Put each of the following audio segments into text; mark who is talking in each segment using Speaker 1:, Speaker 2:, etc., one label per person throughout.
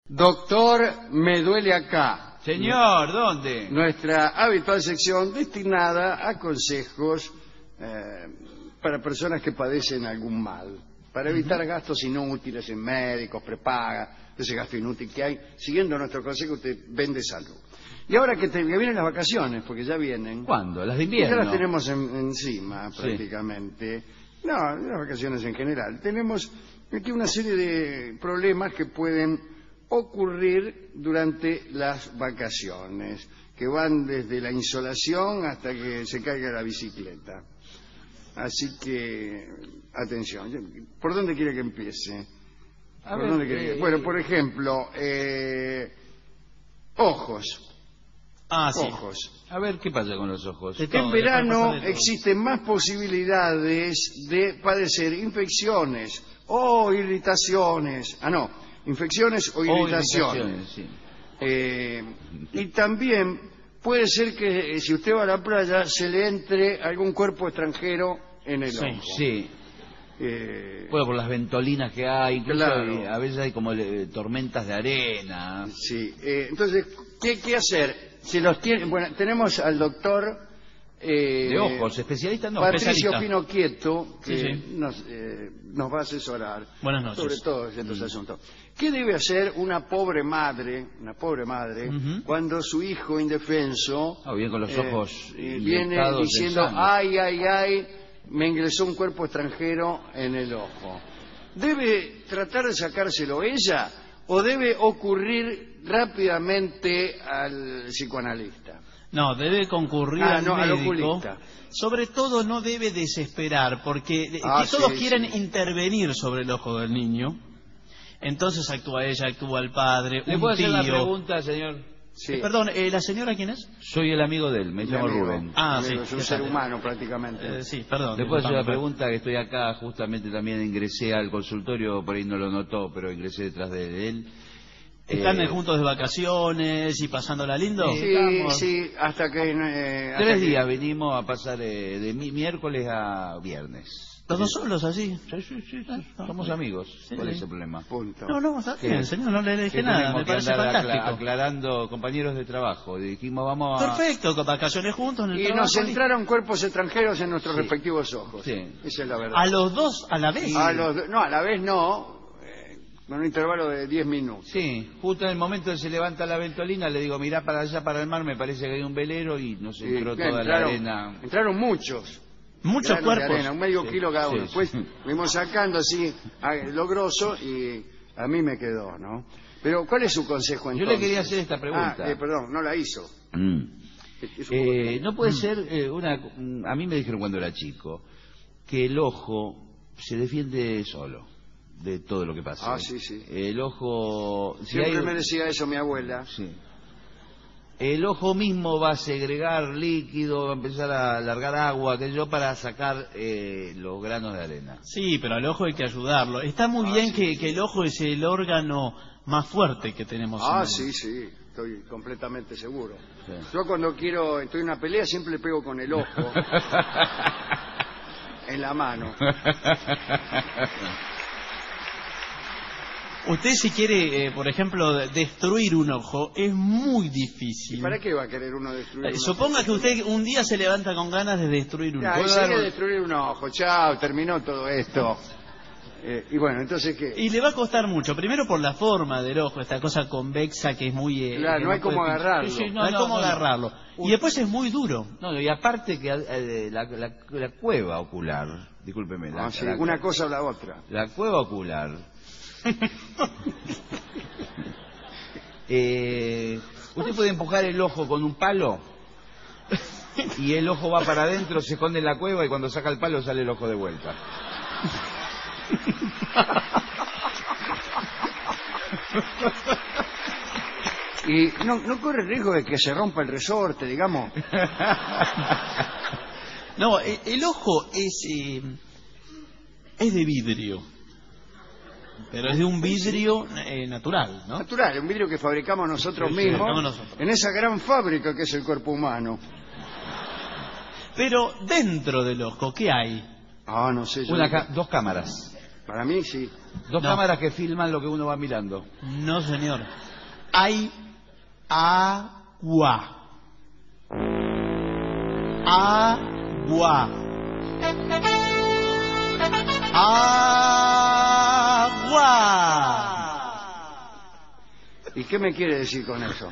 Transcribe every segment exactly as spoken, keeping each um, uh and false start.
Speaker 1: Doctor, me duele acá.
Speaker 2: Señor, ¿dónde?
Speaker 1: Nuestra habitual sección destinada a consejos eh, para personas que padecen algún mal, para evitar uh-huh. gastos inútiles en médicos, prepaga, ese gasto inútil que hay. Siguiendo nuestro consejo, usted vende salud. Y ahora que, te, que vienen las vacaciones, porque ya vienen.
Speaker 2: ¿Cuándo? ¿Las de invierno?
Speaker 1: Ya las tenemos en, encima, prácticamente. Sí. No, las vacaciones en general. Tenemos aquí una serie de problemas que pueden ocurrir durante las vacaciones, que van desde la insolación hasta que se caiga la bicicleta. Así que, atención. ¿Por dónde quiere que empiece?
Speaker 2: A
Speaker 1: ¿Por
Speaker 2: ver,
Speaker 1: dónde quiere
Speaker 2: eh,
Speaker 1: que... Bueno, por ejemplo, eh, ojos.
Speaker 3: Ah, sí.
Speaker 1: Ojos.
Speaker 2: A ver, ¿qué pasa con los ojos?
Speaker 1: En todo, verano existen más posibilidades de padecer infecciones o irritaciones. Ah, no, infecciones o, o irritaciones. irritaciones sí. eh, y también puede ser que eh, si usted va a la playa se le entre algún cuerpo extranjero en el
Speaker 2: sí,
Speaker 1: ojo.
Speaker 2: Sí.
Speaker 1: Eh,
Speaker 2: bueno, por las ventolinas que hay, incluso
Speaker 1: claro.
Speaker 2: hay, a veces hay como eh, tormentas de arena.
Speaker 1: Sí, eh, entonces, ¿qué, qué hacer? Si los tiene, bueno, tenemos al doctor eh,
Speaker 2: de ojos, especialista no,
Speaker 1: Patricio
Speaker 2: especialista.
Speaker 1: Pino Quieto, que
Speaker 3: sí, sí.
Speaker 1: Nos, eh, nos va a asesorar.
Speaker 3: Buenas noches.
Speaker 1: Sobre todos estos
Speaker 3: mm.
Speaker 1: asuntos. ¿Qué debe hacer una pobre madre, una pobre madre, uh-huh. cuando su hijo indefenso
Speaker 2: oh, bien con los ojos
Speaker 1: eh, viene diciendo, ay, ay, ay, me ingresó un cuerpo extranjero en el ojo? ¿Debe tratar de sacárselo ella o debe ocurrir rápidamente al psicoanalista?
Speaker 3: No, debe concurrir
Speaker 1: ah,
Speaker 3: al
Speaker 1: no,
Speaker 3: médico.
Speaker 1: Al
Speaker 3: Sobre todo no debe desesperar, porque
Speaker 1: ah,
Speaker 3: que todos
Speaker 1: sí,
Speaker 3: quieren
Speaker 1: sí.
Speaker 3: intervenir sobre el ojo del niño. Entonces actúa ella, actúa el padre,
Speaker 2: ¿Le
Speaker 3: un
Speaker 2: puedo
Speaker 3: tío.
Speaker 2: hacer la pregunta, señor?
Speaker 1: Sí.
Speaker 3: Eh, perdón, eh, ¿la señora quién es?
Speaker 2: Soy el amigo de él, me llamo
Speaker 1: amigo.
Speaker 2: Rubén.
Speaker 3: Ah,
Speaker 1: amigo,
Speaker 3: sí.
Speaker 1: Es un ser humano prácticamente.
Speaker 3: Eh, sí, perdón.
Speaker 2: ¿Le puedo hacer la
Speaker 3: perdón.
Speaker 2: pregunta? Que estoy acá, justamente también ingresé al consultorio, por ahí no lo notó, pero ingresé detrás de él.
Speaker 3: ¿Están
Speaker 2: eh,
Speaker 3: juntos de vacaciones y pasándola lindo?
Speaker 1: Sí,
Speaker 3: Estamos...
Speaker 1: sí, hasta que... Eh, hasta
Speaker 2: Tres
Speaker 1: que...
Speaker 2: días venimos a pasar eh, de mi miércoles a viernes.
Speaker 3: ¿Los dos solos así?
Speaker 2: Sí, sí, sí, sí. Somos amigos.
Speaker 3: Sí,
Speaker 2: ¿Cuál
Speaker 3: sí.
Speaker 2: es el problema?
Speaker 1: Punto.
Speaker 3: No, no, está bien, señor, no le dije
Speaker 2: que
Speaker 3: nada, me
Speaker 2: que
Speaker 3: parece
Speaker 2: andar
Speaker 3: fantástico.
Speaker 2: acla- aclarando compañeros de trabajo. Dijimos, vamos a...
Speaker 3: Perfecto, con vacaciones juntos en el
Speaker 1: Y
Speaker 3: trabajo.
Speaker 1: nos entraron cuerpos extranjeros en nuestros
Speaker 2: Sí.
Speaker 1: respectivos ojos.
Speaker 2: Sí.
Speaker 1: Esa es la verdad.
Speaker 3: ¿A los dos a la vez?
Speaker 1: A los, no, a la vez no, eh, con un intervalo de diez minutos.
Speaker 2: Sí, justo en el momento que se levanta la ventolina, le digo, mirá para allá, para el mar, me parece que hay un velero y nos entró
Speaker 1: Y,
Speaker 2: toda
Speaker 1: entraron,
Speaker 2: la arena.
Speaker 1: Entraron muchos.
Speaker 3: Muchos
Speaker 1: granos
Speaker 3: cuerpos.
Speaker 1: de arena, un medio
Speaker 2: Sí,
Speaker 1: kilo cada uno.
Speaker 2: sí,
Speaker 1: Después
Speaker 2: sí.
Speaker 1: fuimos sacando así a, lo grosso y a mí me quedó, ¿no? Pero, ¿cuál es su consejo entonces?
Speaker 2: Yo le quería hacer esta pregunta.
Speaker 1: Ah, eh, perdón, no la hizo.
Speaker 2: Mm.
Speaker 1: Es un
Speaker 2: Eh,
Speaker 1: poco-
Speaker 2: no puede ser eh, una... A mí me dijeron cuando era chico que el ojo se defiende solo de todo lo que pasa.
Speaker 1: Ah, sí, sí.
Speaker 2: El ojo... si
Speaker 1: Siempre
Speaker 2: hay-
Speaker 1: me decía eso mi abuela.
Speaker 2: Sí. El ojo mismo va a segregar líquido, va a empezar a largar agua, que yo, para sacar eh, los granos de arena.
Speaker 3: Sí, pero al ojo hay que ayudarlo. Está muy
Speaker 1: Ah,
Speaker 3: bien
Speaker 1: sí,
Speaker 3: que,
Speaker 1: sí.
Speaker 3: que el ojo es el órgano más fuerte que tenemos. en
Speaker 1: Ah,
Speaker 3: el-
Speaker 1: sí, sí, estoy completamente seguro.
Speaker 2: Sí.
Speaker 1: Yo cuando quiero, estoy en una pelea, siempre le pego con el ojo en la mano.
Speaker 3: Usted si quiere, eh, por ejemplo, de- destruir un ojo, es muy
Speaker 1: ¿Y
Speaker 3: difícil.
Speaker 1: para qué va a querer uno destruir
Speaker 3: Eh,
Speaker 1: un
Speaker 3: Suponga
Speaker 1: ojo?
Speaker 3: que usted un día se levanta con ganas de destruir un
Speaker 1: Ya,
Speaker 3: ojo.
Speaker 1: y sería destruir un ojo, chao, terminó todo esto. Eh, y bueno, entonces, ¿qué?
Speaker 3: Y le va a costar mucho. Primero por la forma del ojo, esta cosa convexa que es muy... eh,
Speaker 1: Claro,
Speaker 3: que
Speaker 1: no hay cómo
Speaker 3: puede-
Speaker 1: agarrarlo.
Speaker 3: Sí, sí, no,
Speaker 2: No,
Speaker 3: hay
Speaker 2: no,
Speaker 3: cómo
Speaker 2: no, no.
Speaker 3: agarrarlo. Y después es muy duro.
Speaker 2: No, y aparte que eh, la, la, la cueva ocular, discúlpeme, la,
Speaker 1: Ah, sí,
Speaker 2: la-
Speaker 1: una cosa o la otra.
Speaker 2: la cueva ocular, eh, usted puede empujar el ojo con un palo y el ojo va para adentro, se esconde en la cueva y cuando saca el palo sale el ojo de vuelta.
Speaker 1: Y no, no corre riesgo de que se rompa el resorte, digamos.
Speaker 3: No, eh, el ojo es eh, es de vidrio, pero es de un vidrio eh, natural, ¿no?
Speaker 1: Natural, un vidrio que fabricamos nosotros
Speaker 3: Sí, sí,
Speaker 1: mismos
Speaker 3: fabricamos nosotros.
Speaker 1: en esa gran fábrica que es el cuerpo humano.
Speaker 3: Pero dentro del ojo, ¿qué hay?
Speaker 1: Ah, no sé. Yo
Speaker 2: Una
Speaker 1: no-
Speaker 2: ca- dos cámaras.
Speaker 1: Para mí sí.
Speaker 2: Dos
Speaker 3: No.
Speaker 2: cámaras que filman lo que uno va mirando.
Speaker 3: No, señor. Hay agua. Agua. Agua.
Speaker 1: ¿Y qué me quiere decir con eso?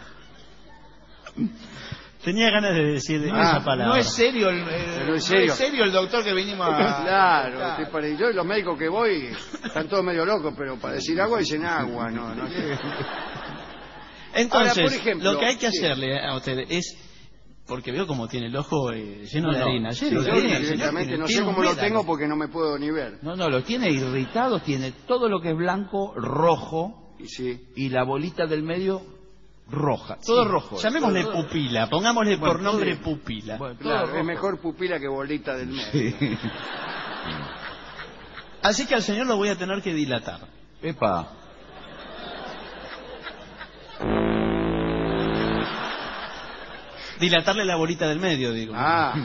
Speaker 3: Tenía ganas de decir
Speaker 1: Ah,
Speaker 3: esa palabra.
Speaker 2: No es serio el, el-
Speaker 1: Pero
Speaker 2: no
Speaker 1: es serio.
Speaker 2: es serio el doctor que vinimos a...
Speaker 1: Claro, te pare- yo y los médicos que voy están todos medio locos, pero para decir agua dicen agua, no, no sé.
Speaker 3: Entonces,
Speaker 1: Ahora, por ejemplo,
Speaker 3: lo que hay que
Speaker 1: sí.
Speaker 3: hacerle a usted es, porque veo como tiene el ojo eh, lleno
Speaker 2: No,
Speaker 3: de
Speaker 2: no.
Speaker 3: harina.
Speaker 2: Sí,
Speaker 3: lleno
Speaker 1: Yo
Speaker 3: de
Speaker 2: sí,
Speaker 3: harina, el señor
Speaker 1: directamente
Speaker 3: tiene-
Speaker 1: no sé
Speaker 3: tiene un
Speaker 1: cómo lo
Speaker 3: médano.
Speaker 1: tengo porque no me puedo ni ver.
Speaker 2: No, no, los tiene irritados, tiene todo lo que es blanco, rojo,
Speaker 1: Y sí.
Speaker 2: y la bolita del medio roja. Todo
Speaker 3: Sí.
Speaker 2: rojo.
Speaker 3: Llamémosle
Speaker 2: Todo- todo-
Speaker 3: pupila, pongámosle
Speaker 2: Bueno,
Speaker 3: por nombre
Speaker 2: sí.
Speaker 3: pupila.
Speaker 2: Bueno, todo
Speaker 1: Claro,
Speaker 2: rojo.
Speaker 1: es mejor pupila que bolita del medio.
Speaker 2: Sí.
Speaker 3: Así que al señor lo voy a tener que dilatar.
Speaker 2: Epa.
Speaker 3: Dilatarle la bolita del medio, digo.
Speaker 1: Ah.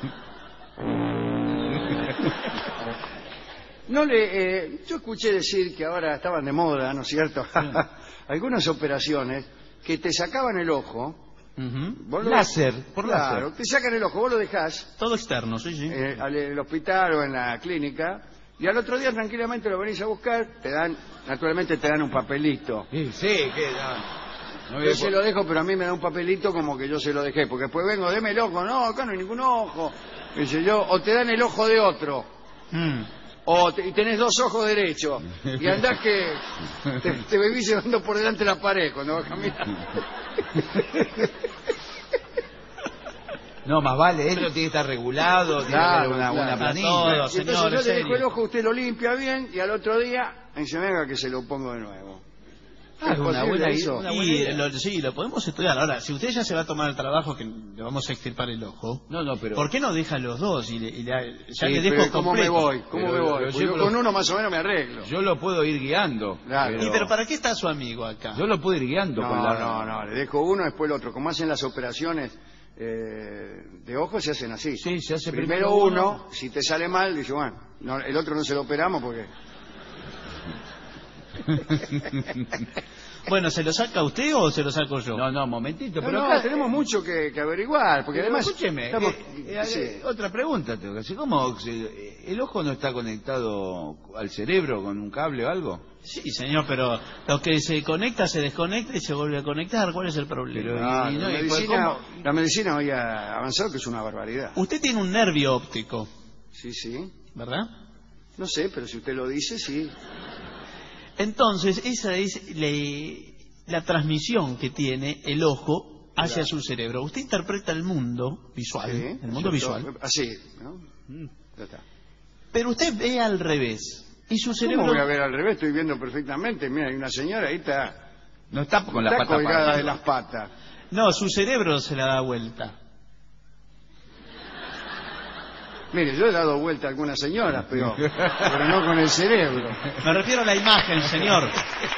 Speaker 1: No le, eh, yo escuché decir que ahora estaban de moda, ¿no es cierto? Algunas operaciones que te sacaban el ojo.
Speaker 3: Ujú.
Speaker 1: Vos lo-
Speaker 2: Láser, por
Speaker 1: Claro,
Speaker 2: láser.
Speaker 1: te sacan el ojo, vos lo dejás
Speaker 3: Todo externo, sí, sí.
Speaker 1: eh, al el hospital o en la clínica y al otro día tranquilamente lo venís a buscar, te dan, naturalmente te dan un papelito.
Speaker 2: Sí, sí, que no. no
Speaker 1: Yo
Speaker 2: voy
Speaker 1: se
Speaker 2: a-
Speaker 1: lo dejo, pero a mí me da un papelito como que yo se lo dejé, porque después vengo, deme el ojo, no, acá no hay ningún ojo. Dice yo, o te dan el ojo de otro,
Speaker 3: Mm.
Speaker 1: o te- y tenés dos ojos derechos, y andás que te, te bebís llevando por delante la pared cuando vas caminando.
Speaker 2: No, más vale, eso tiene que estar regulado, tiene
Speaker 1: Claro,
Speaker 2: que haber una,
Speaker 1: claro.
Speaker 2: una planilla.
Speaker 3: Todo,
Speaker 1: Y entonces
Speaker 3: señor,
Speaker 1: yo
Speaker 3: en
Speaker 1: le
Speaker 3: serio.
Speaker 1: dejo el ojo, usted lo limpia bien, y al otro día, me dice, venga que se lo pongo de nuevo.
Speaker 2: Ah,
Speaker 1: ¿Es
Speaker 2: una
Speaker 1: posible
Speaker 2: buena
Speaker 1: eso?
Speaker 2: idea, una buena
Speaker 3: Y
Speaker 2: idea.
Speaker 3: lo- sí, lo podemos estudiar. Ahora, si usted ya se va a tomar el trabajo que le vamos a extirpar el ojo,
Speaker 2: No, no, pero...
Speaker 3: ¿por qué no deja los dos y, le, y le- ya
Speaker 1: Sí,
Speaker 3: le
Speaker 1: pero
Speaker 3: dejo
Speaker 1: ¿cómo
Speaker 3: completo?
Speaker 1: me voy? ¿Cómo
Speaker 2: Pero
Speaker 1: me voy?
Speaker 2: yo
Speaker 1: Porque
Speaker 2: siempre
Speaker 1: yo con
Speaker 2: lo-
Speaker 1: uno más o menos me arreglo.
Speaker 2: Yo lo puedo ir guiando.
Speaker 1: Claro.
Speaker 3: ¿Y pero para qué está su amigo acá?
Speaker 2: Yo lo puedo ir guiando
Speaker 1: No,
Speaker 2: con la...
Speaker 1: no, no, le dejo uno, después el otro. Como hacen las operaciones eh, de ojos, se hacen así.
Speaker 2: Sí, se hace
Speaker 1: Primero
Speaker 2: primero
Speaker 1: uno,
Speaker 2: uno.
Speaker 1: si te sale mal, dice, bueno, no, el otro no se lo operamos porque...
Speaker 3: Bueno, ¿se lo saca usted o se lo saco yo?
Speaker 2: No, no, momentito,
Speaker 1: No,
Speaker 2: pero
Speaker 1: no,
Speaker 2: acá
Speaker 1: tenemos mucho que, que averiguar, porque
Speaker 2: Pero
Speaker 1: además...
Speaker 2: escúcheme,
Speaker 1: estamos-
Speaker 2: eh, eh,
Speaker 1: sí.
Speaker 2: eh, otra pregunta tengo que hacer. ¿Cómo se- el ojo no está conectado al cerebro con un cable o algo?
Speaker 3: Sí, señor, pero lo que se conecta se desconecta y se vuelve a conectar. ¿Cuál es el problema?
Speaker 2: Pero-
Speaker 1: Ah,
Speaker 2: y no,
Speaker 1: la,
Speaker 2: y
Speaker 1: medicina,
Speaker 2: ¿cómo?
Speaker 1: la medicina hoy ha avanzado, que es una barbaridad.
Speaker 3: Usted tiene un nervio óptico,
Speaker 1: Sí, sí.
Speaker 3: ¿verdad?
Speaker 1: No sé, pero si usted lo dice, sí.
Speaker 3: Entonces, esa es le- la transmisión que tiene el ojo hacia
Speaker 1: Claro.
Speaker 3: su cerebro. Usted interpreta el mundo visual,
Speaker 1: Sí,
Speaker 3: el mundo
Speaker 1: ¿cierto?
Speaker 3: visual,
Speaker 1: Así, ¿no? Ya está.
Speaker 3: pero usted ve al revés. Y su
Speaker 1: ¿Cómo
Speaker 3: cerebro...
Speaker 1: voy a ver al revés? Estoy viendo perfectamente. Mira, hay una señora ahí está,
Speaker 2: No está con la
Speaker 1: está
Speaker 2: pata
Speaker 1: colgada
Speaker 2: parada.
Speaker 1: de las patas.
Speaker 3: No, su cerebro se la da vuelta.
Speaker 1: Mire, yo he dado vuelta a algunas señoras, pero, pero no con el cerebro.
Speaker 3: Me refiero a la imagen, señor.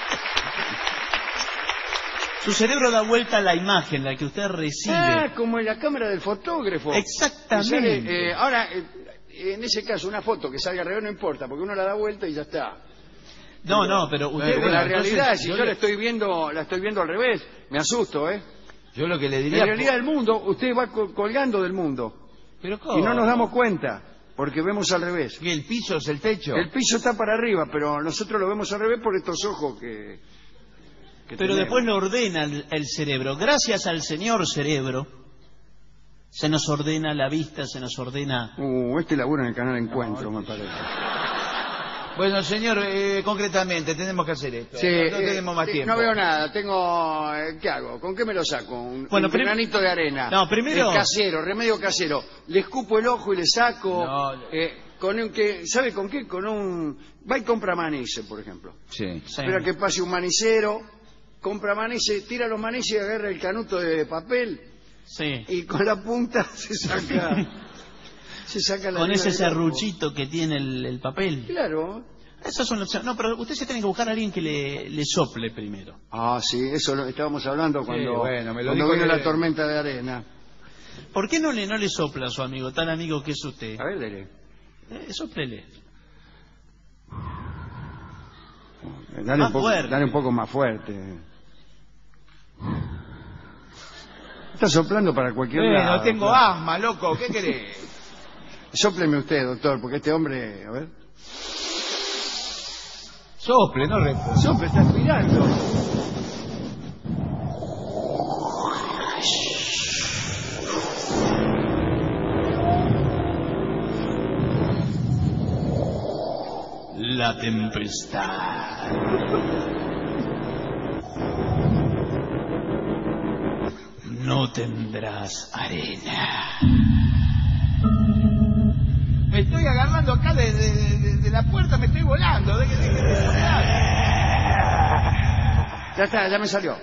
Speaker 3: Su cerebro da vuelta a la imagen, la que usted recibe.
Speaker 1: Ah, como en la cámara del fotógrafo.
Speaker 3: Exactamente.
Speaker 1: Y sale, eh, ahora, eh, en ese caso, una foto que salga al revés no importa, porque uno la da vuelta y ya está.
Speaker 3: No, no, pero usted...
Speaker 1: Pero
Speaker 2: bueno,
Speaker 1: la
Speaker 2: entonces,
Speaker 1: realidad, si
Speaker 2: yo
Speaker 1: yo,
Speaker 2: le-
Speaker 1: la estoy viendo, la estoy viendo al revés, me asusto, ¿eh?
Speaker 2: Yo lo que le
Speaker 1: En
Speaker 2: diría...
Speaker 1: realidad el mundo, usted va col- colgando del mundo.
Speaker 2: ¿Pero cómo?
Speaker 1: Y no nos damos cuenta, porque vemos al revés.
Speaker 2: ¿Que el piso es el techo?
Speaker 1: El piso está para arriba, pero nosotros lo vemos al revés por estos ojos que... que
Speaker 3: Pero
Speaker 1: tenemos.
Speaker 3: después lo ordena el, el cerebro. Gracias al señor cerebro, se nos ordena la vista, se nos ordena...
Speaker 1: Uh, este laburo en el canal Encuentro, me parece.
Speaker 2: Bueno, señor, eh, concretamente, tenemos que hacer esto.
Speaker 1: Sí,
Speaker 2: no
Speaker 1: eh,
Speaker 2: tenemos más
Speaker 1: sí,
Speaker 2: tiempo.
Speaker 1: no veo nada, tengo... eh, ¿Qué hago? ¿Con qué me lo saco? Un,
Speaker 3: Bueno,
Speaker 1: un
Speaker 3: prim-
Speaker 1: granito de arena.
Speaker 3: No, primero-
Speaker 1: Eh, casero, remedio casero. Le escupo el ojo y le saco...
Speaker 2: No.
Speaker 1: eh, con un que, ¿sabe con qué? Con un... Va y compra manices, por ejemplo.
Speaker 2: Sí.
Speaker 3: Sí.
Speaker 1: Espera que pase un manicero, compra manices, tira los manices y agarra el canuto de papel
Speaker 3: Sí.
Speaker 1: y con la punta se saca... se saca la
Speaker 3: Con
Speaker 1: arena
Speaker 3: ese
Speaker 1: del ojo.
Speaker 3: serruchito que tiene el, el papel.
Speaker 1: Claro.
Speaker 3: Esas son opciones. No, pero usted se tiene que buscar a alguien que le, le sople primero.
Speaker 1: Ah, sí, eso lo estábamos hablando cuando,
Speaker 2: bueno, me lo
Speaker 1: cuando
Speaker 2: dijo
Speaker 1: vino
Speaker 2: de-
Speaker 1: la tormenta de arena.
Speaker 3: ¿Por qué no le, no le sopla a su amigo, tan amigo que es usted?
Speaker 1: A ver, dele.
Speaker 3: Eh, sóplele.
Speaker 1: Dale
Speaker 3: Más
Speaker 1: un poco,
Speaker 3: fuerte.
Speaker 1: dale un poco más fuerte. Está soplando para cualquier
Speaker 2: Bueno,
Speaker 1: lado.
Speaker 2: tengo
Speaker 1: claro.
Speaker 2: asma, loco, ¿qué querés?
Speaker 1: Sópleme usted, doctor, porque este hombre... A ver.
Speaker 2: Sople, no re...
Speaker 1: Sople, está aspirando.
Speaker 3: La tempestad. No tendrás arena.
Speaker 2: Me estoy agarrando acá de, de- de- de la puerta, me estoy volando. ¿De qué de, qué- de soplar?
Speaker 1: Ya está, ya me salió.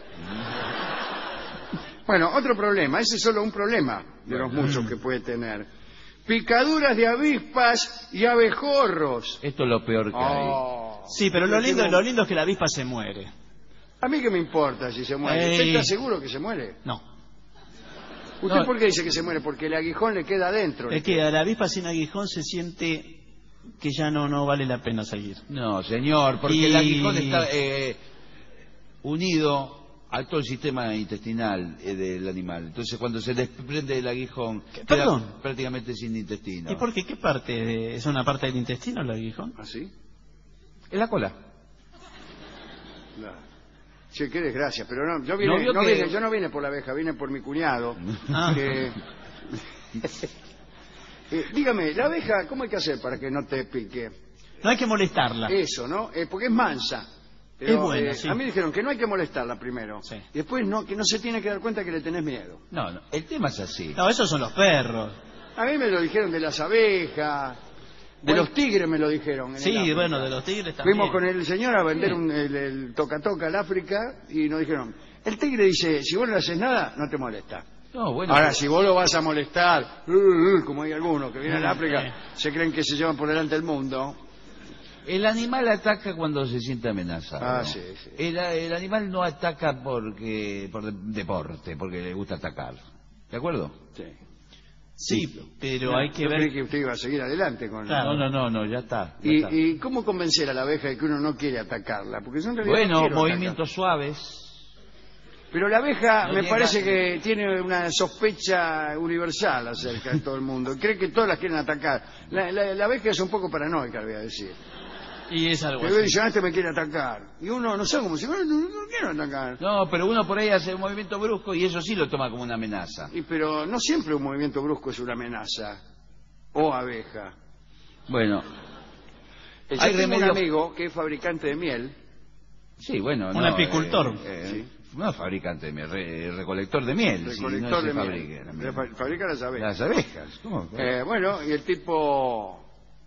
Speaker 1: Bueno, otro problema, ese es solo un problema de los muchos que puede tener. Picaduras de avispas y abejorros.
Speaker 2: Esto es lo peor que hay.
Speaker 1: Oh.
Speaker 3: Sí, pero lo
Speaker 1: Yo
Speaker 3: lindo,
Speaker 1: tengo-
Speaker 3: lo lindo es que la avispa se muere.
Speaker 1: A mí qué me importa si se muere.
Speaker 3: Ey.
Speaker 1: ¿Usted está seguro que se muere?
Speaker 3: No.
Speaker 1: ¿Usted
Speaker 2: No.
Speaker 1: por qué dice que se muere? Porque el aguijón le queda adentro.
Speaker 3: Es que a la avispa sin aguijón se siente que ya no, no vale la pena seguir.
Speaker 2: No, señor, porque
Speaker 3: Y-
Speaker 2: el aguijón está eh, unido a todo el sistema intestinal eh, del animal. Entonces, cuando se desprende del aguijón,
Speaker 3: ¿Qué?
Speaker 2: queda
Speaker 3: Perdón.
Speaker 2: prácticamente sin intestino.
Speaker 3: ¿Y por qué? ¿Qué parte? de- ¿Es una parte del intestino el aguijón?
Speaker 1: ¿Ah, sí?
Speaker 2: Es la cola.
Speaker 1: Claro. Sí, qué desgracia, pero no, yo, vine,
Speaker 2: ¿No vio
Speaker 1: no
Speaker 2: que-
Speaker 1: vine- yo no vine por la abeja, vine por mi cuñado.
Speaker 3: Ah.
Speaker 1: que- Eh, dígame, la abeja, ¿cómo hay que hacer para que no te pique?
Speaker 3: No hay que molestarla.
Speaker 1: Eso, ¿no? Eh, porque es mansa. Pero,
Speaker 3: Es buena,
Speaker 1: eh,
Speaker 3: sí.
Speaker 1: A mí dijeron que no hay que molestarla primero.
Speaker 3: Sí.
Speaker 1: Y después no, que no se tiene que dar cuenta que le tenés miedo.
Speaker 2: No, no, el tema es así.
Speaker 3: No, esos son los perros.
Speaker 1: A mí me lo dijeron de las abejas, de
Speaker 3: Bueno.
Speaker 1: los tigres me lo dijeron. en el
Speaker 3: Sí,
Speaker 1: África.
Speaker 3: bueno, de los tigres también.
Speaker 1: Fuimos con el señor a vender
Speaker 3: Sí.
Speaker 1: un- el, el toca-toca al África y nos dijeron, el tigre dice, si vos no le haces nada, no te molesta.
Speaker 2: No, bueno,
Speaker 1: Ahora, si vos lo vas a molestar, uh, uh, como hay algunos que vienen al
Speaker 3: Sí.
Speaker 1: África, se creen que se llevan por delante el mundo.
Speaker 2: el animal ataca cuando se siente amenazado.
Speaker 1: Ah, sí, sí.
Speaker 2: El, el animal no ataca porque por de- deporte, porque le gusta atacar. ¿De acuerdo?
Speaker 1: Sí.
Speaker 3: Sí, pero hay que
Speaker 1: Yo creí
Speaker 3: ver...
Speaker 1: que usted iba a seguir adelante con
Speaker 3: Claro.
Speaker 2: No, no, no, no, ya está. ya
Speaker 1: y,
Speaker 2: está.
Speaker 1: ¿Y cómo convencer a la abeja de que uno no quiere atacarla? Porque yo en realidad no
Speaker 2: Bueno,
Speaker 1: quiero
Speaker 2: movimientos suaves.
Speaker 1: atacar. Pero la abeja
Speaker 2: No
Speaker 1: me
Speaker 2: llega-
Speaker 1: parece que tiene una sospecha universal acerca de todo el mundo. Cree que todas las quieren atacar. La, la- la abeja es un poco paranoica, le voy a decir.
Speaker 3: Y es algo
Speaker 1: Que
Speaker 3: así.
Speaker 1: dice, este me quiere atacar. Y uno no sabe cómo se no, no, no quiero atacar.
Speaker 2: No, pero uno por ahí hace un movimiento brusco y eso sí lo toma como una amenaza.
Speaker 1: Y, pero no siempre un movimiento brusco es una amenaza. O abeja.
Speaker 2: Bueno,
Speaker 1: Eh, Yo
Speaker 2: Hay
Speaker 1: tengo un
Speaker 2: remedios-
Speaker 1: amigo que es fabricante de miel.
Speaker 2: sí, bueno.
Speaker 3: Un
Speaker 2: no,
Speaker 3: apicultor.
Speaker 2: eh, eh,
Speaker 1: Sí.
Speaker 2: No es fabricante de miel, re- recolector de miel. si
Speaker 1: Recolector
Speaker 2: no se
Speaker 1: de
Speaker 2: fabrica
Speaker 1: miel.
Speaker 2: la miel.
Speaker 1: Fa- Fabrica las abejas.
Speaker 2: Las abejas. ¿Cómo?
Speaker 1: Eh, bueno, y el tipo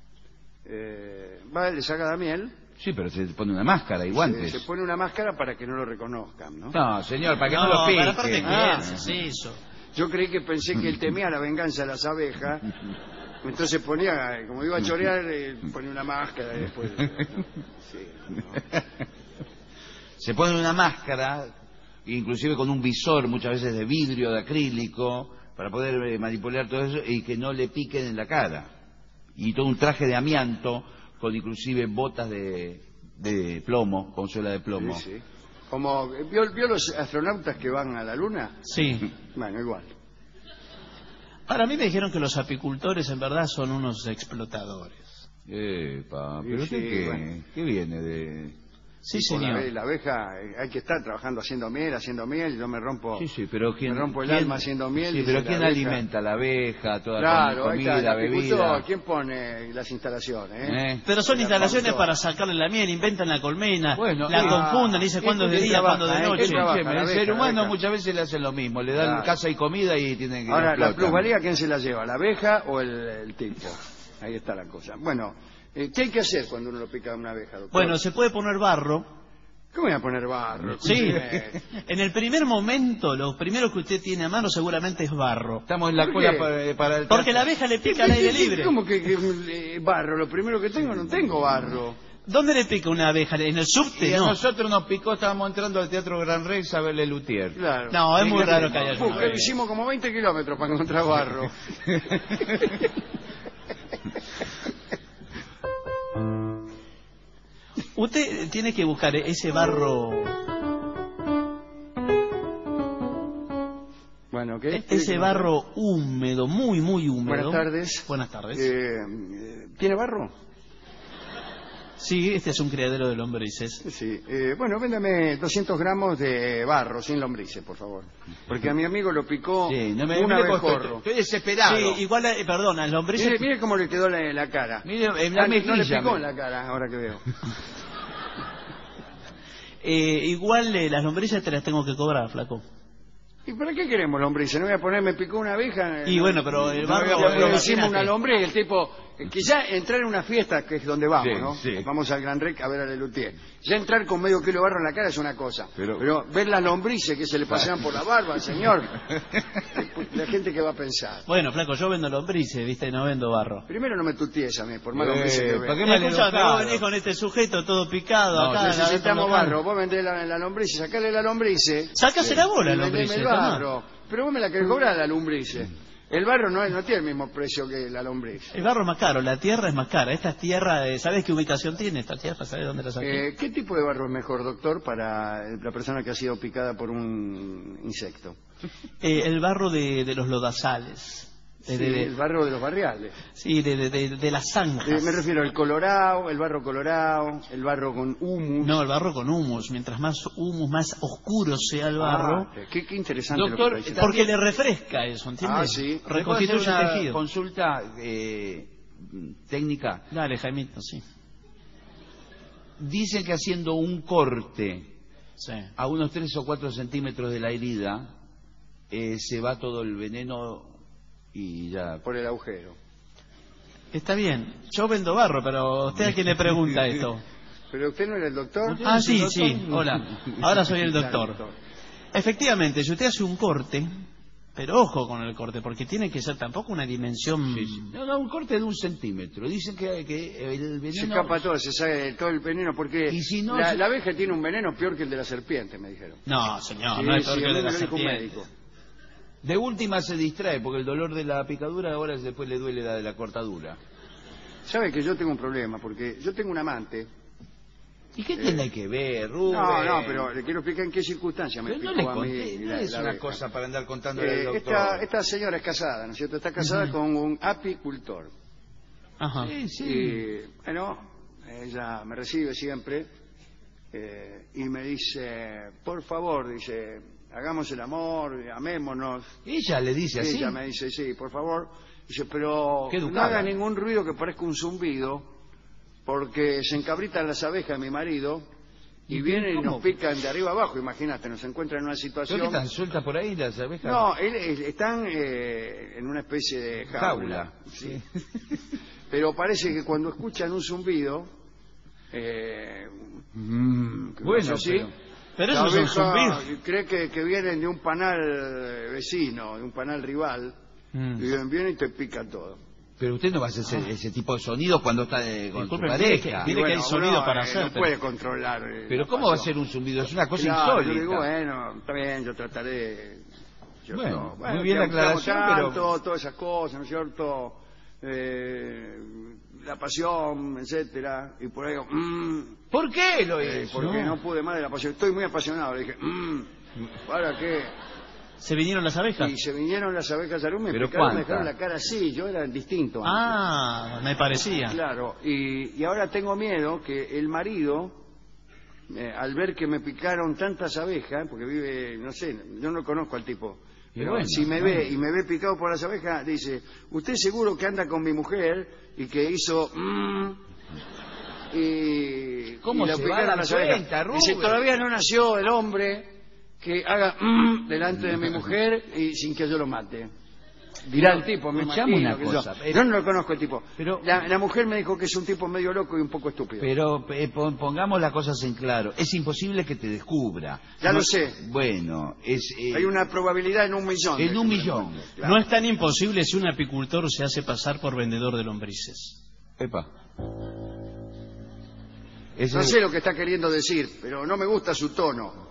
Speaker 1: eh, va, le saca la miel,
Speaker 2: Sí, pero se pone una máscara y guantes.
Speaker 1: se, se pone una máscara para que no lo reconozcan, ¿no?
Speaker 2: No, señor, para que no, lo
Speaker 3: para aparte,
Speaker 2: pique.
Speaker 3: ¿qué
Speaker 1: Ah.
Speaker 3: es eso?
Speaker 1: Yo creí que pensé que él temía la venganza de las abejas, entonces ponía, como iba a chorear, eh, ponía una máscara y después... Sí, ¿no?
Speaker 2: Se pone una máscara, inclusive con un visor, muchas veces de vidrio, de acrílico, para poder eh, manipular todo eso y que no le piquen en la cara. Y todo un traje de amianto, con inclusive botas de, de plomo, con suela de plomo.
Speaker 1: Sí, sí. Como, ¿vio, vio los astronautas que van a la Luna?
Speaker 3: Sí.
Speaker 1: Bueno, igual.
Speaker 3: Ahora, a mí me dijeron que los apicultores en verdad son unos explotadores.
Speaker 2: Epa,
Speaker 1: Sí,
Speaker 2: pero
Speaker 1: sí,
Speaker 2: usted qué,
Speaker 1: bueno.
Speaker 2: ¿qué viene de...?
Speaker 3: Sí,
Speaker 1: Por la,
Speaker 3: señor.
Speaker 1: abe- la abeja, eh, hay que estar trabajando haciendo miel, haciendo miel, y yo me rompo...
Speaker 2: Sí, sí, pero ¿quién,
Speaker 1: Me rompo el
Speaker 2: quién-
Speaker 1: alma haciendo miel,
Speaker 2: Sí,
Speaker 1: dice
Speaker 2: pero
Speaker 1: la
Speaker 2: ¿quién
Speaker 1: abeja.
Speaker 2: alimenta? La abeja, toda
Speaker 1: Claro,
Speaker 2: la
Speaker 1: ahí
Speaker 2: comida,
Speaker 1: está, el apicultor,
Speaker 2: bebida.
Speaker 1: ¿quién pone las instalaciones? Eh?
Speaker 2: ¿Eh?
Speaker 3: Pero son
Speaker 1: La
Speaker 3: instalaciones
Speaker 1: fabricó.
Speaker 3: para sacarle la miel, inventan la colmena,
Speaker 2: Bueno,
Speaker 3: la
Speaker 2: sí.
Speaker 3: confunden, dicen cuándo es de
Speaker 1: ¿quién
Speaker 3: día,
Speaker 1: trabaja,
Speaker 3: cuándo de
Speaker 1: eh?
Speaker 3: noche.
Speaker 1: ¿Quién trabaja?
Speaker 2: Escúcheme,
Speaker 1: la
Speaker 2: el
Speaker 1: abeja,
Speaker 2: ser
Speaker 1: la
Speaker 2: humano
Speaker 1: abeja.
Speaker 2: muchas veces le hacen lo mismo, le dan
Speaker 1: Claro.
Speaker 2: casa y comida y tienen que
Speaker 1: Ahora,
Speaker 2: lo
Speaker 1: ¿la
Speaker 2: explotan.
Speaker 1: plusvalía quién se la lleva? ¿La abeja o el, el tipo? Ahí está la cosa. Bueno, eh, ¿qué hay que hacer cuando uno lo pica a una abeja, doctor?
Speaker 3: Bueno, se puede poner barro.
Speaker 1: ¿Cómo voy a poner barro?
Speaker 3: Sí.
Speaker 1: Escúcheme.
Speaker 3: En el primer momento, lo primero que usted tiene a mano seguramente es barro.
Speaker 2: Estamos en la
Speaker 1: ¿Por
Speaker 2: cola
Speaker 1: qué?
Speaker 2: para, para el
Speaker 3: Porque la abeja le pica al aire libre.
Speaker 1: ¿Cómo que, que, eh, barro? Lo primero que tengo, no tengo barro.
Speaker 3: ¿Dónde le pica una abeja? ¿En el subte?
Speaker 2: Y a
Speaker 3: No.
Speaker 2: nosotros nos picó, estábamos entrando al Teatro Gran Rex a verle Luthier.
Speaker 1: Claro.
Speaker 3: No, es
Speaker 1: Sí,
Speaker 3: muy
Speaker 1: que-
Speaker 3: raro que haya
Speaker 1: Fu,
Speaker 3: una
Speaker 1: que
Speaker 3: abeja.
Speaker 1: hicimos como veinte kilómetros para encontrar barro.
Speaker 3: Usted tiene que buscar ese barro...
Speaker 1: Bueno, ¿qué?
Speaker 3: Ese barro húmedo, muy, muy húmedo.
Speaker 1: Buenas tardes.
Speaker 3: Buenas tardes.
Speaker 1: Eh, ¿Tiene barro?
Speaker 3: Sí, este es un criadero de lombrices.
Speaker 1: Sí. Eh, bueno, véndame doscientos gramos de barro sin lombrices, por favor. Porque a mi amigo lo picó
Speaker 2: Sí, no me,
Speaker 1: una
Speaker 2: no me
Speaker 1: vez
Speaker 2: puedo-
Speaker 1: corro.
Speaker 2: Estoy desesperado.
Speaker 3: Sí, igual, eh, perdona, las lombrices...
Speaker 1: Mire, mire cómo le quedó la, la cara.
Speaker 2: Mire, en la
Speaker 1: Ah, no
Speaker 2: mejilla.
Speaker 1: le picó
Speaker 2: me-
Speaker 1: en la cara, ahora que veo.
Speaker 3: Eh, igual eh, las lombrices te las tengo que cobrar, flaco.
Speaker 1: ¿Y para qué queremos lombrices? No voy a poner, me picó una abeja.
Speaker 3: Y
Speaker 1: no,
Speaker 3: bueno, pero el
Speaker 1: no
Speaker 3: barro...
Speaker 1: voy a poner
Speaker 3: eh,
Speaker 1: encima una
Speaker 3: imagínate.
Speaker 1: lombriz, el tipo... eh, Que ya entrar en una fiesta, que es donde vamos,
Speaker 2: Sí,
Speaker 1: ¿no?
Speaker 2: sí.
Speaker 1: Vamos al Gran Rex a ver a Lelutier. Ya entrar con medio kilo de barro en la cara es una cosa.
Speaker 2: Pero-
Speaker 1: Pero, ver las lombrices que se le pasean por la barba, señor. La gente que va a pensar.
Speaker 3: Bueno, flaco, yo vendo lombrices, viste, no vendo barro.
Speaker 1: Primero no me tuties a mí, por más
Speaker 2: Eh,
Speaker 1: lombrices que
Speaker 2: ¿para qué
Speaker 1: veo.
Speaker 2: me
Speaker 3: Escuchame,
Speaker 2: enojado?
Speaker 3: vos venís con este sujeto todo picado
Speaker 2: No,
Speaker 3: acá. la
Speaker 1: Necesitamos
Speaker 3: vez por
Speaker 1: barro, vos vendés la, la lombrice, sacale la lombrice.
Speaker 3: Sácase la bola,
Speaker 1: y vendeme
Speaker 3: lombrices,
Speaker 1: el
Speaker 3: tomá.
Speaker 1: barro. Pero vos me la querés cobrar la lombrice. El barro no, es- no tiene el mismo precio que la lombriz.
Speaker 3: El barro es más caro, la tierra es más cara. Esta es tierra, eh, ¿sabés qué ubicación tiene esta tierra? ¿Sabés dónde la saqué?
Speaker 1: Eh, ¿Qué tipo de barro es mejor, doctor, para la persona que ha sido picada por un insecto?
Speaker 3: Eh, el barro de, de los lodazales. De,
Speaker 1: Sí,
Speaker 3: de- de-
Speaker 1: el barro de los barriales.
Speaker 3: sí, de, de- de- de las zanjas.
Speaker 1: Eh, me refiero al colorado, el barro colorado, el barro con humus.
Speaker 3: No, el barro con humus. Mientras más humus, más oscuro sea el barro.
Speaker 1: Ah, qué, qué interesante
Speaker 2: Doctor,
Speaker 1: lo que está diciendo.
Speaker 3: Porque le refresca eso, ¿entiendes?
Speaker 1: Ah, sí.
Speaker 2: ¿Me puedo hacer
Speaker 3: Reconstituye
Speaker 2: una
Speaker 3: el tejido.
Speaker 2: consulta eh, técnica?
Speaker 3: Dale, Jaimito, sí.
Speaker 2: Dicen que haciendo un corte
Speaker 3: sí.
Speaker 2: a unos tres o cuatro centímetros de la herida eh, se va todo el veneno y ya.
Speaker 1: Por el agujero.
Speaker 3: Está bien. Yo vendo barro, pero ¿usted a quién le pregunta esto?
Speaker 1: ¿Pero usted no era el doctor?
Speaker 2: ¿Usted
Speaker 3: Ah,
Speaker 2: es el
Speaker 3: sí,
Speaker 2: doctor?
Speaker 3: sí. Hola. Ahora soy el
Speaker 1: Claro,
Speaker 3: doctor. Efectivamente, si usted hace un corte, pero ojo con el corte, porque tiene que ser tampoco una dimensión...
Speaker 2: Sí, sí. No, no, un corte de un centímetro. Dicen que, que el veneno...
Speaker 1: Se escapa todo, se sale todo el veneno, porque
Speaker 2: Y si no,
Speaker 1: la,
Speaker 2: se-
Speaker 1: la abeja tiene un veneno peor que el de la serpiente, me dijeron.
Speaker 3: No, señor,
Speaker 1: Sí,
Speaker 3: no es
Speaker 1: sí,
Speaker 3: peor que
Speaker 1: a
Speaker 3: el
Speaker 1: mí
Speaker 3: de
Speaker 1: me
Speaker 3: la
Speaker 1: lo dijo un
Speaker 3: serpiente.
Speaker 1: médico.
Speaker 2: De última se distrae, porque el dolor de la picadura ahora después le duele la de la cortadura.
Speaker 1: ¿Sabe que yo tengo un problema? Porque yo tengo un amante.
Speaker 2: ¿Y qué tiene que ver, Rubén?
Speaker 1: No, no, pero le quiero explicar en qué circunstancia me
Speaker 2: Pero no
Speaker 1: explicó
Speaker 2: le
Speaker 1: a mí
Speaker 2: conté, no
Speaker 1: la-
Speaker 2: es
Speaker 1: la
Speaker 2: una
Speaker 1: abeja.
Speaker 2: cosa para andar contando
Speaker 1: Eh,
Speaker 2: al doctor.
Speaker 1: esta, esta señora es casada, ¿no es cierto? Está casada con un apicultor.
Speaker 3: Ajá.
Speaker 2: Sí, sí.
Speaker 1: Y, bueno, ella me recibe siempre eh, y me dice, por favor, dice, hagamos el amor, amémonos.
Speaker 2: Ella le dice así.
Speaker 1: Ella me dice, sí, por favor. Dice, pero
Speaker 2: Qué
Speaker 1: no
Speaker 2: educada.
Speaker 1: haga ningún ruido que parezca un zumbido, porque se encabritan las abejas de mi marido y
Speaker 2: ¿Y
Speaker 1: vienen y
Speaker 2: cómo?
Speaker 1: nos pican de arriba abajo. Imagínate, nos encuentran en una
Speaker 2: ¿Pero
Speaker 1: situación...
Speaker 2: qué están sueltas por ahí las abejas?
Speaker 1: No, él- él- están eh, en una especie de jaula.
Speaker 2: Jaula.
Speaker 1: Sí. Pero parece que cuando escuchan un zumbido, eh, mm, que
Speaker 2: Bueno,
Speaker 1: hace
Speaker 2: pero-
Speaker 3: Pero
Speaker 1: la
Speaker 3: eso es un
Speaker 1: abeja
Speaker 3: zumbido.
Speaker 1: cree que, que vienen de un panal eh, vecino, de un panal rival,
Speaker 3: Mm.
Speaker 1: y vienen, vienen y te pican todo.
Speaker 2: Pero usted no va a hacer ese, ese tipo de sonidos cuando está eh, con
Speaker 3: Disculpe,
Speaker 2: su
Speaker 3: mire
Speaker 2: pareja.
Speaker 3: que- Mire hay sonido
Speaker 1: uno,
Speaker 3: para
Speaker 1: eh,
Speaker 3: hacer,
Speaker 1: No
Speaker 3: pero-
Speaker 1: puede controlar. eh,
Speaker 2: Pero
Speaker 1: la
Speaker 2: ¿cómo va a
Speaker 1: pasión.
Speaker 2: ser un zumbido? Es una cosa
Speaker 1: Claro, yo
Speaker 2: insólita.
Speaker 1: digo, bueno, está bien, yo trataré. ¿cierto?
Speaker 2: Bueno, muy bien la
Speaker 1: que amo
Speaker 2: aclaración,
Speaker 1: tanto,
Speaker 2: pero-
Speaker 1: todas esas cosas, ¿no es cierto? Eh, la pasión, etcétera. Y por ahí digo, mmm,
Speaker 2: ¿Por qué lo
Speaker 1: eh,
Speaker 2: hizo?
Speaker 1: porque no. pude más de la pasión. Estoy muy apasionado. Le dije, mmm, ¿para qué?
Speaker 3: ¿Se vinieron las abejas?
Speaker 1: Y se vinieron las abejas a me
Speaker 2: ¿Pero
Speaker 1: picaron, me
Speaker 2: cuántas?
Speaker 1: dejaron la cara así. Yo era distinto antes.
Speaker 3: Ah, me parecía.
Speaker 1: Claro, y, y ahora tengo miedo que el marido, eh, al ver que me picaron tantas abejas, porque vive, no sé, yo no conozco al tipo,
Speaker 2: Y
Speaker 1: pero
Speaker 2: bueno,
Speaker 1: si me
Speaker 2: bueno.
Speaker 1: ve y me ve picado por las abejas, dice, usted seguro que anda con mi mujer y que hizo... mm, y,
Speaker 2: ¿Cómo
Speaker 1: y le
Speaker 2: se va a
Speaker 1: picaron
Speaker 2: dar
Speaker 1: las
Speaker 2: cuenta,
Speaker 1: abejas. Dice,
Speaker 2: Rubén?
Speaker 1: todavía no nació el hombre que haga mm, delante de mi mujer y sin que yo lo mate. Dirá el tipo, me
Speaker 2: escuchame
Speaker 1: imagino.
Speaker 2: una
Speaker 1: que
Speaker 2: cosa,
Speaker 1: yo,
Speaker 2: pero-
Speaker 1: yo no lo conozco el tipo.
Speaker 2: pero-
Speaker 1: la, la mujer me dijo que es un tipo medio loco y un poco estúpido.
Speaker 2: Pero eh, pon- pongamos las cosas en claro. Es imposible que te descubra.
Speaker 1: Ya
Speaker 2: No-
Speaker 1: lo sé.
Speaker 2: Bueno, es... eh,
Speaker 1: Hay una probabilidad en un millón. de
Speaker 2: En
Speaker 1: que
Speaker 2: un
Speaker 1: me
Speaker 2: millón.
Speaker 1: encuentre, claro.
Speaker 3: No es tan imposible si un apicultor se hace pasar por vendedor de lombrices.
Speaker 2: Epa. Es
Speaker 1: No
Speaker 2: el-
Speaker 1: sé lo que está queriendo decir, pero no me gusta su tono.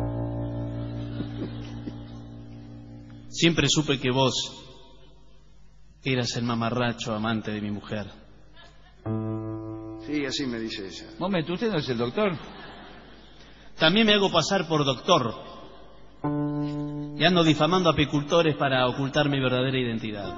Speaker 3: Siempre supe que vos eras el mamarracho amante de mi mujer.
Speaker 1: Sí, así me dice ella.
Speaker 2: Momento, ¿usted no es el doctor?
Speaker 3: También me hago pasar por doctor. Y ando difamando a apicultores para ocultar mi verdadera identidad.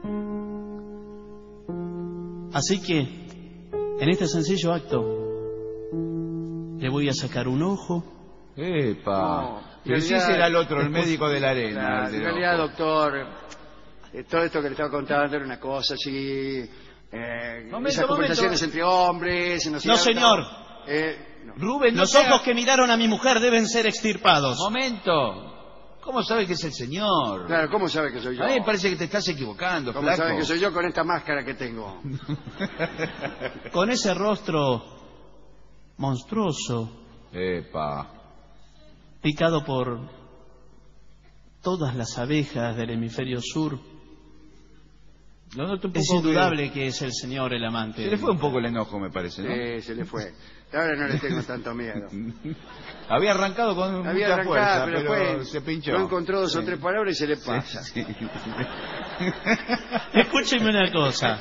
Speaker 3: Así que, en este sencillo acto, le voy a sacar un ojo.
Speaker 2: ¡Epa!
Speaker 1: No,
Speaker 2: Pero
Speaker 1: en
Speaker 2: si
Speaker 1: realidad-
Speaker 2: ese era el otro, el médico de la arena.
Speaker 1: Claro,
Speaker 2: el de
Speaker 1: en
Speaker 2: ojo.
Speaker 1: realidad, doctor, eh, todo esto que le estaba contando era una cosa así... Eh,
Speaker 2: Momento,
Speaker 1: esas conversaciones
Speaker 2: momento.
Speaker 1: entre hombres... ¿no es
Speaker 3: No,
Speaker 1: cierto?
Speaker 3: señor.
Speaker 1: Eh, no.
Speaker 2: Rubén, no
Speaker 3: Los
Speaker 2: te
Speaker 3: ojos
Speaker 2: haga-
Speaker 3: que miraron a mi mujer deben ser extirpados.
Speaker 2: Momento. ¿Cómo sabe que es el señor?
Speaker 1: Claro, ¿cómo sabe que soy yo?
Speaker 2: A mí me parece que te estás equivocando,
Speaker 1: ¿Cómo
Speaker 2: flaco.
Speaker 1: sabe que soy yo con esta máscara que tengo?
Speaker 3: Con ese rostro monstruoso,
Speaker 2: Epa.
Speaker 3: picado por todas las abejas del hemisferio sur,
Speaker 2: Lo noto un
Speaker 3: es
Speaker 2: poco
Speaker 3: indudable que es el señor el amante.
Speaker 2: que- Se le fue un poco el enojo, me parece, ¿no?
Speaker 1: Eh, se le fue. Ahora no le tengo tanto miedo.
Speaker 2: Había arrancado con
Speaker 1: Había
Speaker 2: mucha
Speaker 1: arrancado,
Speaker 2: fuerza,
Speaker 1: pero,
Speaker 2: pero,
Speaker 1: después
Speaker 2: se pinchó.
Speaker 1: no encontró dos o
Speaker 2: Sí.
Speaker 1: tres palabras y se le pasa.
Speaker 2: Sí, sí.
Speaker 3: Escúcheme una cosa.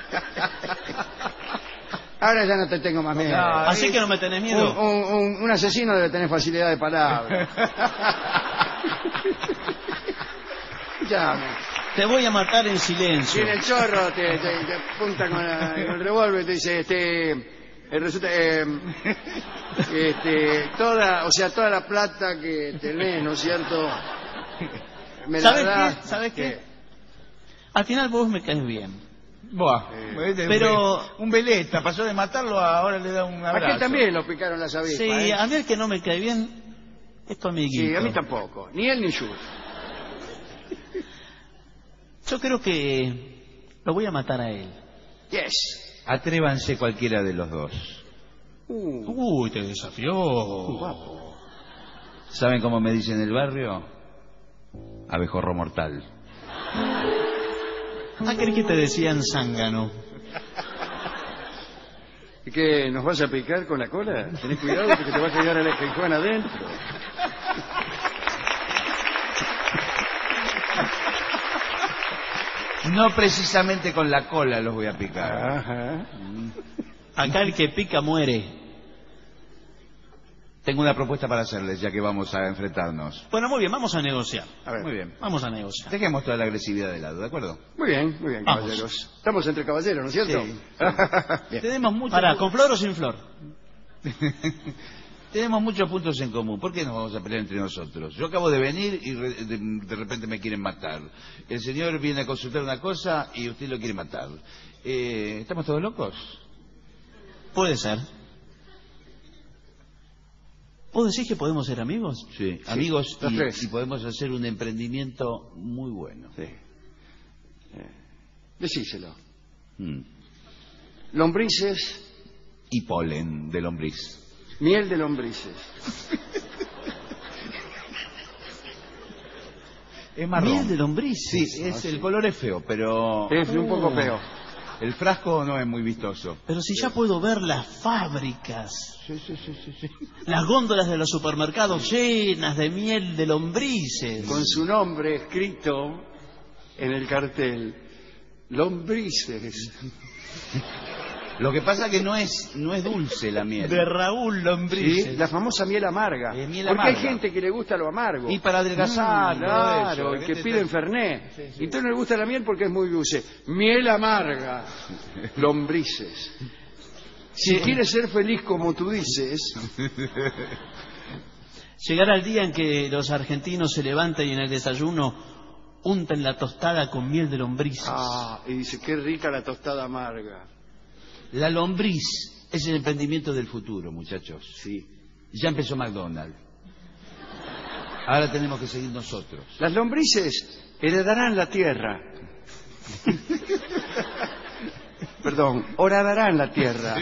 Speaker 1: Ahora ya no te tengo más miedo.
Speaker 2: No,
Speaker 3: Así que no me tenés miedo.
Speaker 1: Un, un- un- un asesino debe tener facilidad de palabra. Llame.
Speaker 3: Te voy a matar en silencio.
Speaker 1: Tiene el chorro, te, te- te apunta con, la- con el revólver y te dice, este, eh, resulta, eh, este, toda, o sea, toda la plata que tenés, ¿no es cierto? Me la
Speaker 3: ¿Sabes
Speaker 1: das.
Speaker 3: qué? ¿Sabes qué? Al final vos me caes bien.
Speaker 2: Buah,
Speaker 1: Eh,
Speaker 2: este,
Speaker 3: pero-
Speaker 2: un veleta, pasó de matarlo a ahora le da un abrazo.
Speaker 1: Aquel también lo picaron las avispas.
Speaker 3: Sí,
Speaker 1: ¿eh?
Speaker 3: a mí el que no me cae bien es tu amiguito.
Speaker 1: Sí, a mí tampoco. Ni él ni yo.
Speaker 3: Yo creo que lo voy a matar a él.
Speaker 1: Yes.
Speaker 2: Atrévanse cualquiera de los dos.
Speaker 1: Uh,
Speaker 3: Uy, te desafió.
Speaker 1: guapo.
Speaker 2: ¿Saben cómo me dicen en el barrio? Abejorro mortal.
Speaker 3: Ah, creí que te decían zángano.
Speaker 1: ¿Y qué? ¿Nos vas a picar con la cola? Tenés cuidado porque te va a caer el esquijón adentro.
Speaker 2: No precisamente con la cola los voy a picar.
Speaker 1: Ajá.
Speaker 3: Acá el que pica muere.
Speaker 2: Tengo una propuesta para hacerles, ya que vamos a enfrentarnos.
Speaker 3: Bueno, muy bien, vamos a negociar.
Speaker 1: A ver.
Speaker 2: Muy bien.
Speaker 3: Vamos a negociar.
Speaker 2: Dejemos toda la agresividad de lado, ¿de acuerdo?
Speaker 1: Muy bien, muy bien,
Speaker 3: Vamos.
Speaker 1: caballeros. Estamos entre caballeros, ¿no es cierto?
Speaker 2: Sí.
Speaker 1: Bien.
Speaker 2: Tenemos muchos,
Speaker 3: Pará, ¿con flor o sin flor?
Speaker 2: tenemos muchos puntos en común. ¿Por qué nos vamos a pelear entre nosotros? Yo acabo de venir y re- de, de repente me quieren matar. El señor viene a consultar una cosa y usted lo quiere matar. Eh, ¿Estamos todos locos?
Speaker 3: Puede ser. ¿Vos decís que podemos ser amigos?
Speaker 2: Sí. Amigos,
Speaker 1: los
Speaker 2: y,
Speaker 1: tres.
Speaker 2: y podemos hacer un emprendimiento muy bueno.
Speaker 1: Sí. Eh, Decíselo.
Speaker 2: Mm.
Speaker 1: Lombrices,
Speaker 2: Y polen de lombriz.
Speaker 1: miel de lombrices.
Speaker 2: Es marrón.
Speaker 3: Miel de lombrices.
Speaker 2: Sí, es, el color es feo, pero
Speaker 1: Es un poco feo.
Speaker 2: el frasco no es muy vistoso.
Speaker 3: Pero si ya puedo ver las fábricas,
Speaker 2: Sí, sí, sí, sí, sí.
Speaker 3: las góndolas de los supermercados llenas de miel de lombrices.
Speaker 1: Con su nombre escrito en el cartel. Lombrices.
Speaker 2: Lo que pasa que no es no es dulce la miel.
Speaker 3: De Raúl Lombrices.
Speaker 1: ¿Sí? La famosa miel amarga.
Speaker 2: Eh, miel
Speaker 1: Porque
Speaker 2: amarga.
Speaker 1: hay gente que le gusta lo amargo.
Speaker 2: Y para adelgazar,
Speaker 1: Mm,
Speaker 2: todo
Speaker 1: claro,
Speaker 2: eso.
Speaker 1: y que
Speaker 2: Este-
Speaker 1: piden Fernet. Y entonces no le gusta la miel porque es muy dulce. Miel amarga. Lombrices. Si quieres ser feliz como tú dices,
Speaker 3: Llegará el día en que los argentinos se levanten y en el desayuno unten la tostada con miel de lombrices.
Speaker 1: ah, y dice, qué rica la tostada amarga.
Speaker 2: La lombriz es el emprendimiento del futuro, muchachos.
Speaker 1: Sí.
Speaker 2: Ya empezó McDonald's. Ahora tenemos que seguir nosotros.
Speaker 1: Las lombrices heredarán la tierra. Perdón, horadarán la tierra.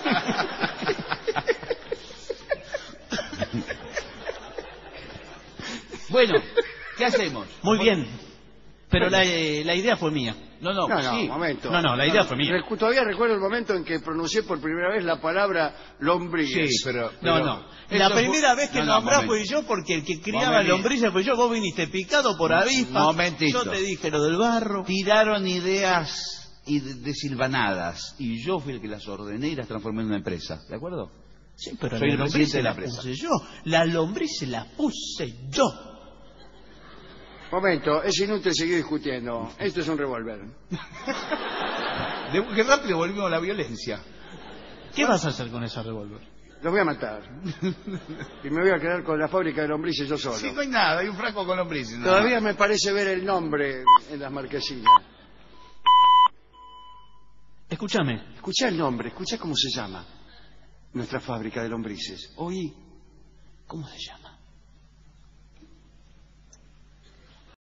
Speaker 2: Bueno, ¿qué hacemos?
Speaker 3: Muy bien. Pero la, eh, la idea fue mía.
Speaker 2: No, no,
Speaker 1: No, no,
Speaker 2: sí.
Speaker 1: un momento.
Speaker 3: No, no, la idea fue mía.
Speaker 1: Recu- Todavía recuerdo el momento en que pronuncié por primera vez la palabra lombrices.
Speaker 2: Sí, pero...
Speaker 3: No,
Speaker 2: pero-
Speaker 3: no.
Speaker 2: eso
Speaker 3: La
Speaker 2: fue-
Speaker 3: primera vez que
Speaker 2: No, no,
Speaker 3: nombrás
Speaker 2: momento.
Speaker 3: fui yo porque el que criaba
Speaker 2: Momentito.
Speaker 3: lombrices fue yo. Vos viniste picado por avispa.
Speaker 2: Momentito.
Speaker 3: Yo te dije lo del barro.
Speaker 2: Tiraron ideas y de- desilvanadas, y yo fui el que las ordené y las transformé en una empresa, ¿de acuerdo?
Speaker 3: Sí, pero
Speaker 2: Soy
Speaker 3: la
Speaker 2: el
Speaker 3: lombriz
Speaker 2: presidente
Speaker 3: se
Speaker 2: de la
Speaker 3: la
Speaker 2: empresa.
Speaker 3: puse yo. La lombriz se la puse yo.
Speaker 1: Momento, es inútil seguir discutiendo. Esto es un revólver.
Speaker 2: De- qué rápido volvimos a la violencia.
Speaker 3: ¿Qué vas a hacer con ese revólver?
Speaker 1: Los voy a matar. Y me voy a quedar con la fábrica de lombrices yo solo.
Speaker 2: Sí, no hay nada, hay un frasco con lombrices. nada
Speaker 1: Todavía
Speaker 2: más.
Speaker 1: me parece ver el nombre en las marquesinas.
Speaker 3: Escúchame.
Speaker 1: Escucha el nombre, escucha cómo se llama. Nuestra fábrica de lombrices. Oí.
Speaker 3: ¿Cómo se llama?